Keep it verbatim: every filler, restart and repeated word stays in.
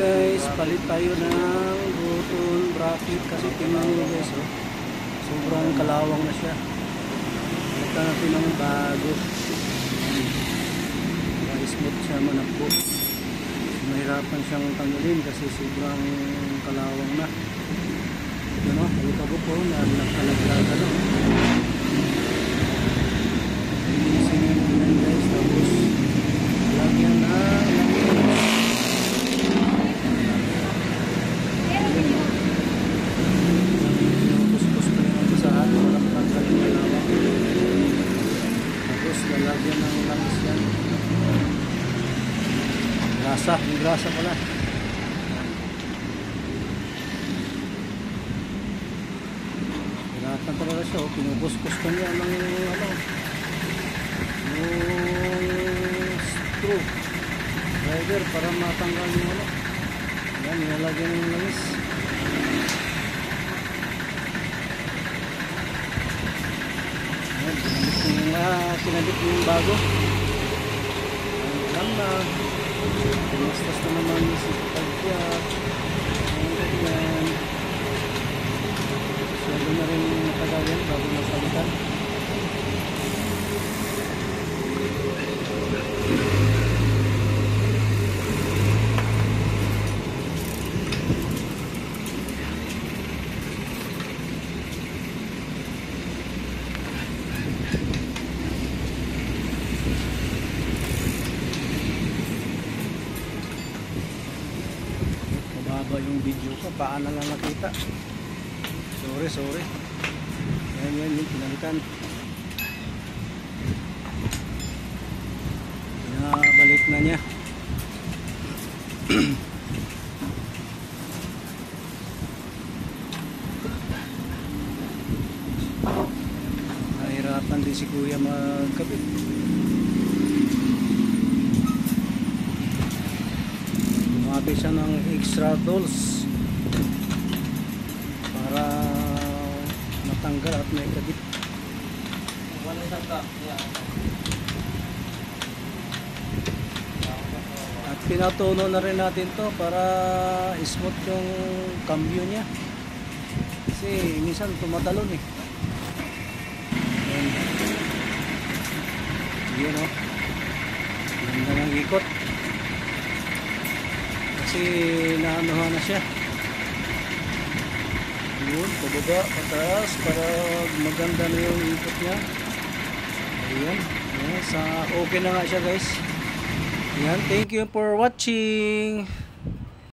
guys, palit tayo ng button bracket kasi tingnan nyo guys, oh, sobrang kalawang na siya. Palit natin ng bago. Para smooth siya manakbo. Mahirapan siyang tanggalin kasi sobrang kalawang na. Ito no, halika po na nakalaglaga no. Linisin yun yun guys, tapos lagyan na puspos pa rin ang basahan, walang tanggalin na lawak. Tapos lalagyan ng langis yan. Grasa, yung grasa pala. Pinatan talaga siya, oh. Pinubuskos ka niya ng ano, yung screw driver para matanggal yung ano. Yan, nilalagyan yung langis. Yan, kinabit yung, ah, kinabit yung bago. Ayan na. Pinastas na naman si Pagkat. Ayan. Siyado na rin matagal yan bago napalitan. Mababa yung video ko, paano lang nakita. Sorry, sorry. Yan, yan, yung pinalitan. Pinabalik na niya. Nahirapan din si kuya magkabit. Gumamit siya ng extra tools para matanggal at may kabit. At pinatuno na rin natin to para smooth yung cambio niya kasi minsan tumatalon eh. Yun o, ganda ng ikot kasi naanuhan na siya. Yun, pababa, pataas para maganda na yung ikot niya. Ayan, ayan, sa okay na nga siya guys. Ayan, thank you for watching.